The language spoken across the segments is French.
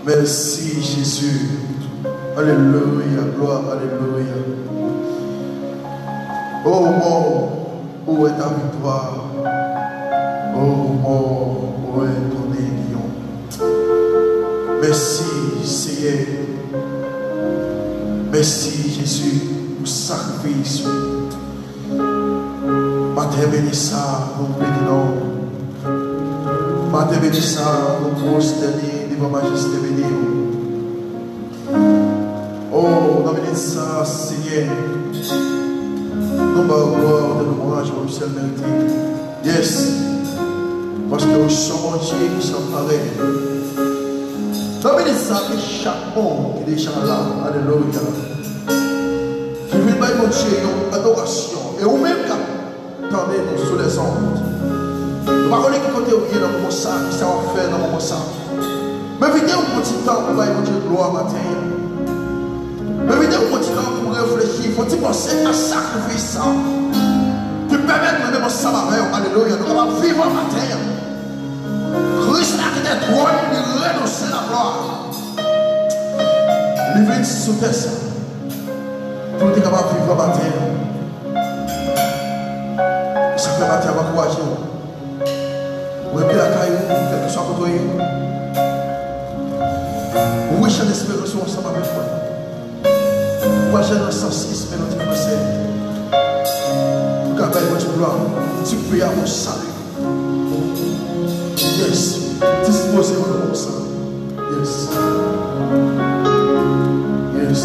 Merci Jésus. Alléluia, gloire, alléluia. Oh mort, où est ta victoire? Oh mort, où est ton aiguillon? Merci Seigneur. Merci Jésus pour sacrifice. Matin béni ça, nous bénissons. Matin béni ça, nous prosternons devant majesté bénie. Oh, nous bénissons ça, Seigneur. Nous avons gloire de l'ouvrage au ciel mérité. Yes. Parce que nous sommes Dieu qui sont pareils. Nous bénissons ça que chaque monde qui est déjà là. Alléluia. Je veux bien mon Dieu, une adoration. Et vous même quand attendez-nous sous les ondes. Nous ne pouvons pas côté où il y a dans mon sang, qui ça va faire dans mon sang. Mais venez un petit temps pour voir Dieu gloire matin. Mais venez un petit temps pour réfléchir. Faut-il penser à sacrifice ça? Puis permettre de même ça avec. Alléluia. Nous allons vivre matin. Christ a quitté le trône, il renonce la gloire. Il vient sous terre ça. Pour être capable de vivre matin. Ça fait matin à courager. Ou bien la caille, quel que soit pour toi. Oui, j'ai l'espérance ensemble avec toi. Moi, j'ai le sens mais notre français. Pour qu'à votre gloire, tu peux y avoir mon salut. Yes. Disposez-vous de mon sang. Yes. Yes.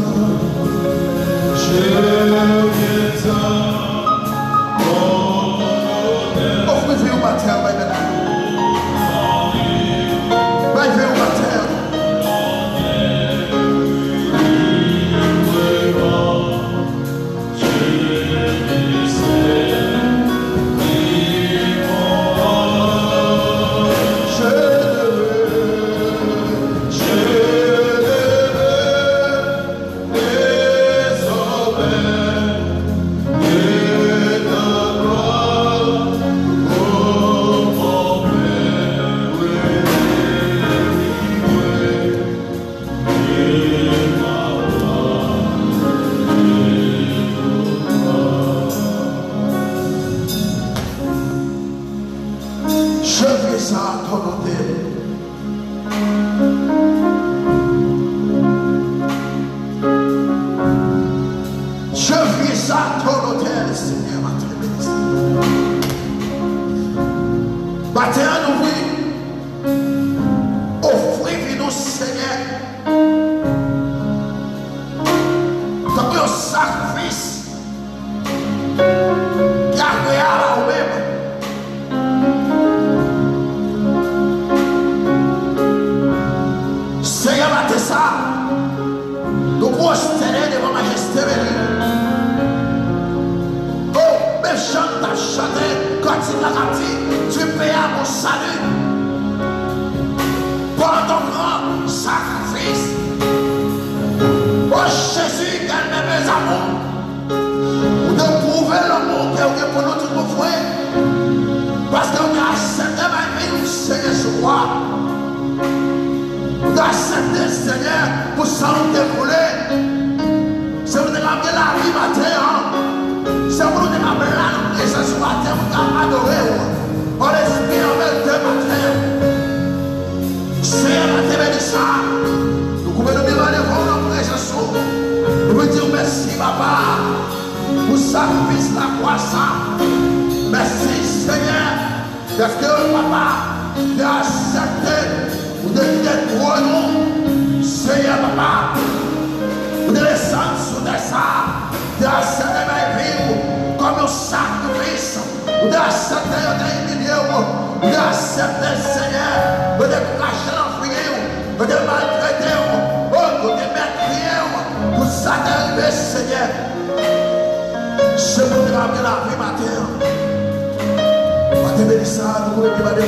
Offrez-vous au matin, levez au matin. Tu payes à mon salut par ton grand sacrifice. Oh Jésus, quel mes amours, ou de prouver l'amour que vous avez pour nous tous nos frères, parce qu'on a accepté ma vie, nous Seigneur sur moi. Vous avez accepté Seigneur pour s'en dérouler. C'est vous de ramener la vie matin. C'est vous de ramener la présence matin, vous avez adoré. On l'esprit en même deux matin. Seigneur, ma bénissa. Nous pouvons nous demander pour notre présence. Nous vous dire merci, papa, pour sacrifice la croissance. Merci, Seigneur, parce que papa, tu as accepté pour devenir pour nous. Seigneur, papa, pour descendre sur des sables, tu as accepté ma vie comme un sacrifice. Vous avez accepté de humilier, vous avez accepté, Seigneur, vous avez craché l'enfrier, vous avez maltraité, vous avez méprié, pour ça d'arriver, Seigneur. Je vous ramène la vie matin. Matin, ça, nous pouvons demander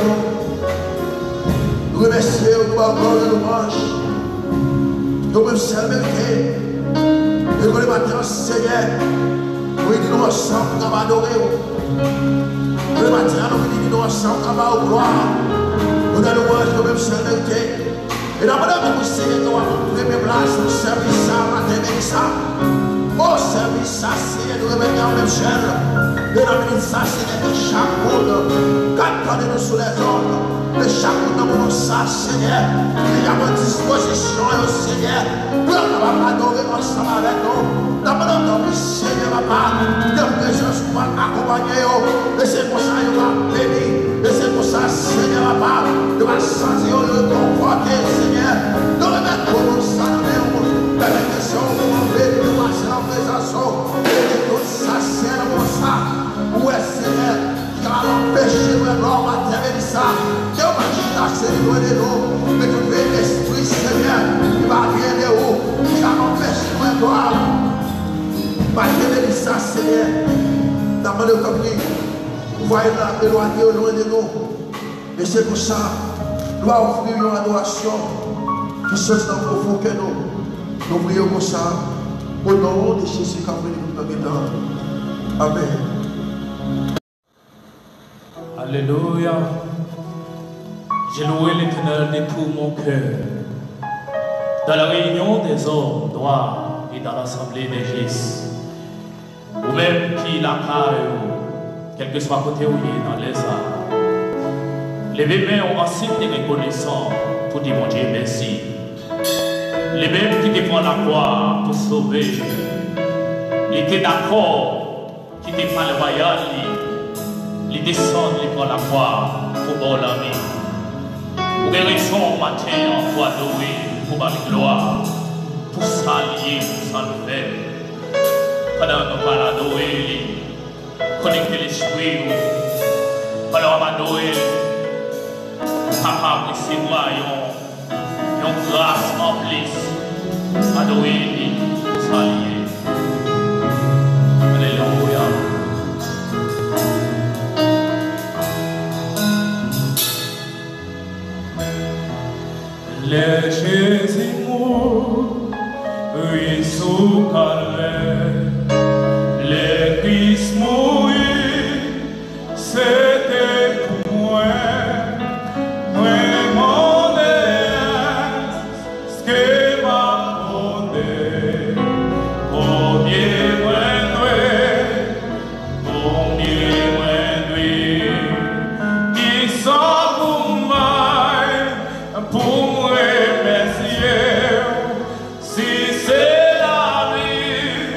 nous remercier, nous pouvons avoir le louange. Nous pouvons servir. Et nous matin, Seigneur, nous nous ensemble, nous allons adorer. Le matin, nous venons ensemble, nous allons gloire. Nous allons voir nous même servir. Et dans le monde, nous Seigneur, nous avons premier place, nous servir ça, matin, ça. Oh, service, ça, Seigneur, nous remettons même chaîne. Et nous venons ça, Seigneur, de chaque monde. Gardez-nous sous les ordres. De chaque monde, nous ça, Seigneur. Il y a une disposition, Seigneur. Pour nous adorer ensemble avec nous. Dans le monde, Seigneur, papa, de présence pour accompagner. Et c'est pour ça que nous allons bénir. Et c'est pour ça, Seigneur, papa, nous allons sentir le conforter, Seigneur. Nous remettons ça dans les roues. Bénédiction, nous bénir, nous marcher en présence. Et tout ça, c'est le ça. Où est Seigneur, qui va l'empêcher de l'homme à terre ça. Que va chasser loin de nous. Mais tout l'esprit, Seigneur, qui va venir de haut, qui va l'empêcher de l'homme. Malgré ça, Seigneur, dans le compris, vous voyez là, éloigné au loin de nous. Et c'est pour ça, nous allons offrir une adoration qui se dans le profond que nous. Nous prions pour ça, au nom de Jésus qui a venu nous donner. Amen. Alléluia. J'ai loué l'Éternel de tout mon cœur. Dans la réunion des hommes noirs et dans l'assemblée des justes, ou même qui la caille, quel que soit côté où il est dans les arts. Les bébés ont un signe de reconnaissance pour dire mon Dieu merci. Les mêmes qui défendent la croix pour sauver, ils étaient d'accord, qui défendent le royal, ils descendent, ils prennent la croix pour bon la vie. Pour des raisons matin, en foi doué, pour ma gloire. pour s'allier, pour s'enlever. Pendant nous parlons à Noël, connecter l'esprit, pendant à Noël, capable de recevoir une grâce en plus, à Noël, pour s'allier. Alléluia. Le Jésus mort, oui, sous calvaire, le Christ mourit, c'était pour moi, mon Dieu, ce que m'a donné, combien qui sont pour moi, pour si c'est la vie,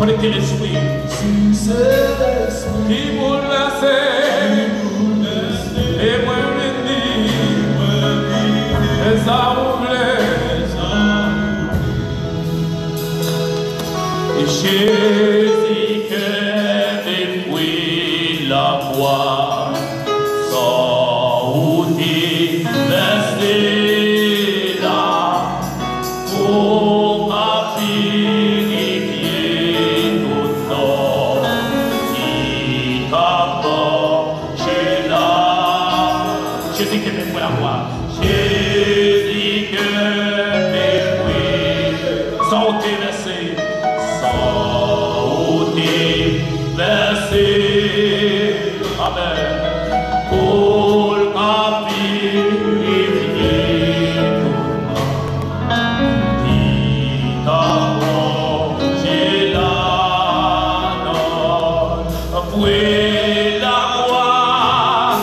Prêtez l'esprit qui bouleversait et moi et ça et Jésus que depuis la croix sans outil resté là pour purifier tout temps qui t'approche là. Jésus que depuis la croix, Jésus que depuis sans outil resté, amen, pour purifier qui t'approche là, puis la voix,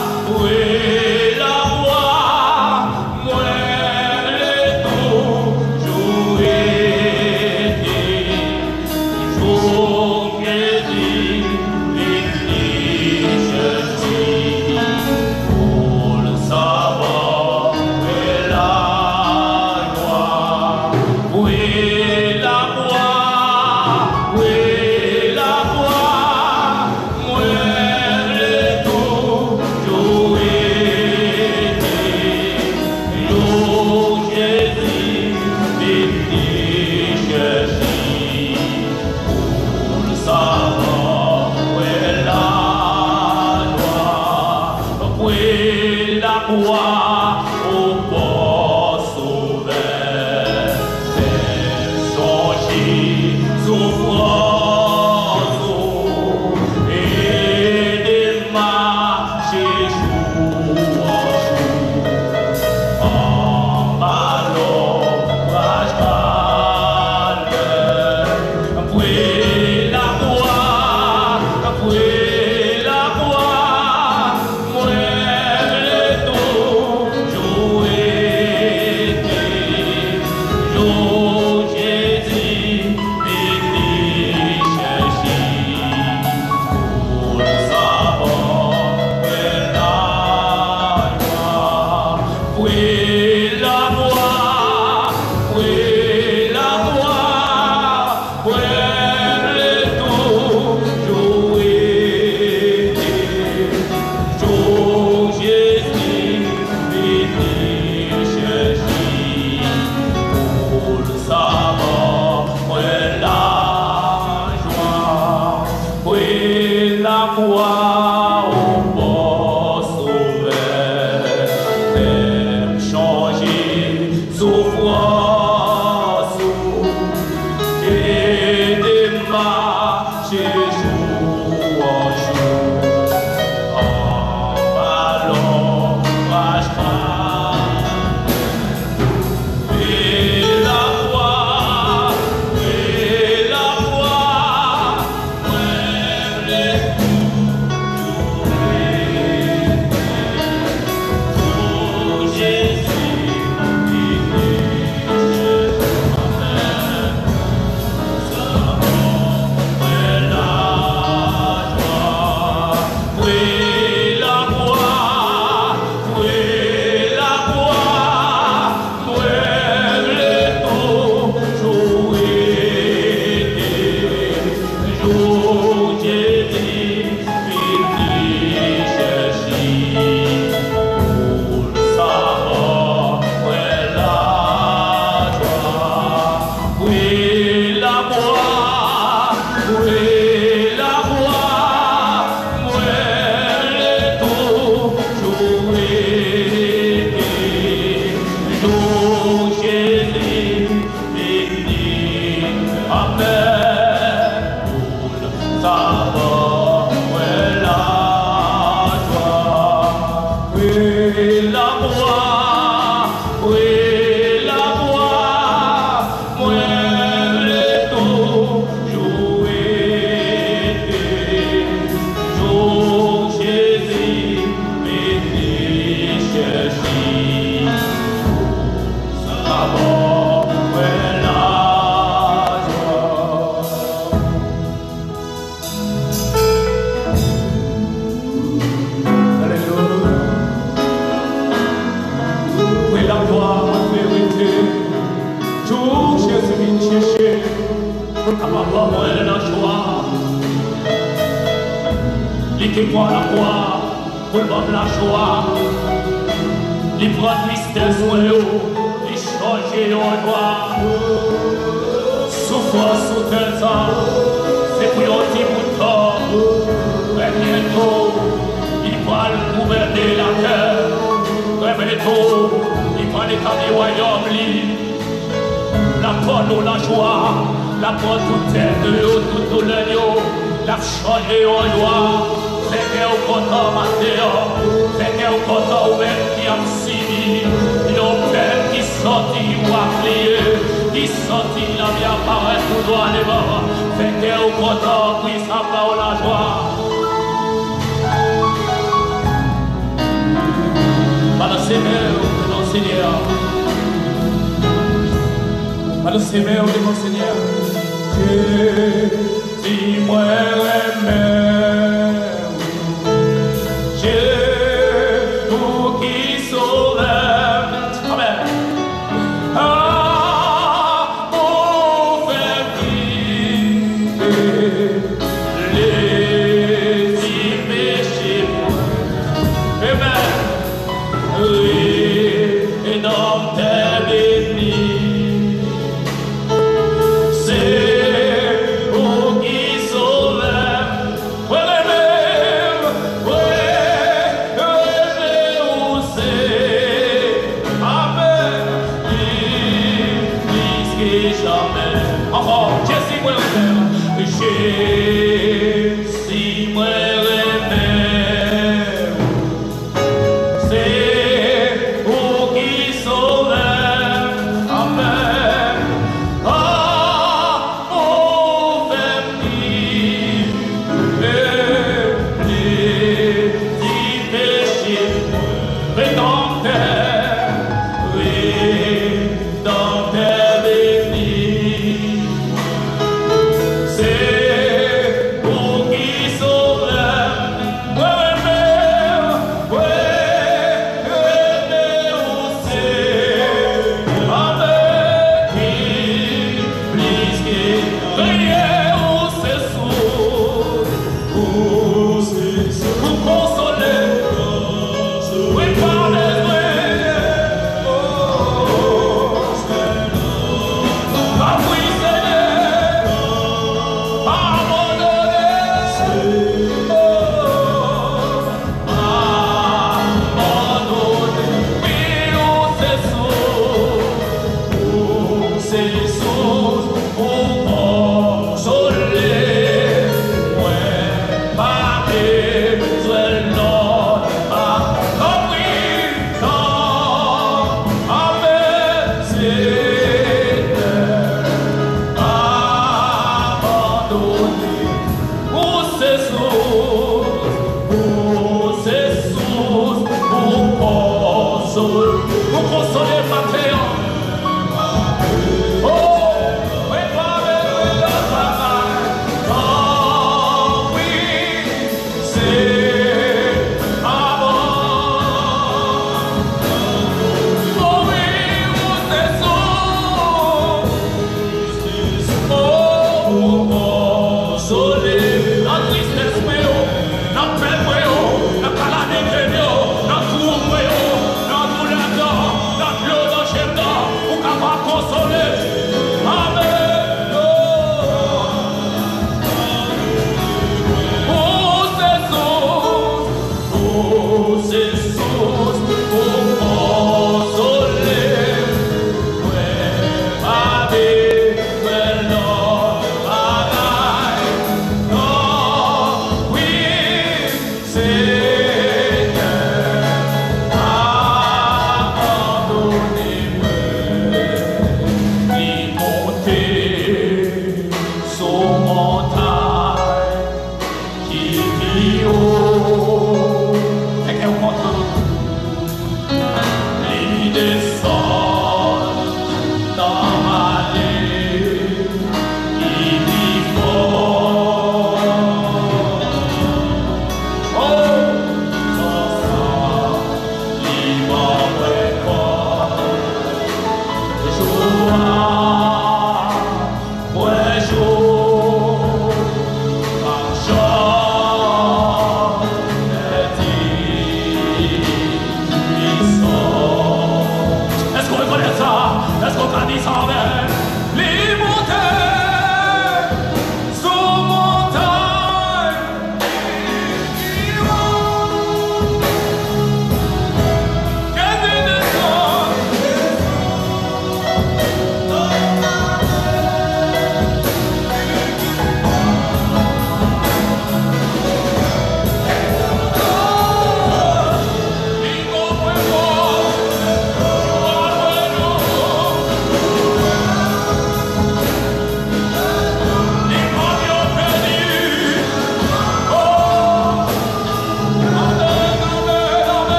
moi l'ai toujours été, toujours Jésus. Au port sauveur, changer souffrance et démarcher jour en jour en ballon, rage malheur, puis la croix, au port sauveur, t'aimes changer souffrance et démarcher jour en jour en ballon, rage et la voix, donne la joie. Il te prend la croix pour donner la joie. Il prend tristesse sur eux, il change en joie. Souffrance sous tes ans, c'est pour un petit bout de temps. Mais bientôt, il va gouverner la terre. Mais bientôt, il va établir le royaume libre. La bonne ou la joie, la bonne toute tête de l'eau, toute l'agneau, la changer en joie. C'est qu'elle est content, Mathéo, c'est qu'elle est content, ouvert qui a signé. L'hôtel qui sortit ou a crié, qui sortit la vie apparaît tout droit les bords. C'est qu'elle est content, qui s'en va la joie. Para ser meu, não Seigneur. Para ser meu, não Seigneur. Dis-moi meu, Dieu, vous qui sauvez. Amen. Ah, mon frère qui les péchés. Amen. Et dans tes bénis, c'est vous qui sauvez. Ouais, même, ouais, où c'est. Amen. Plus jamais. Encore, Jésus, moi, Jésus, moi, c'est vous qui sauvez.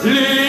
les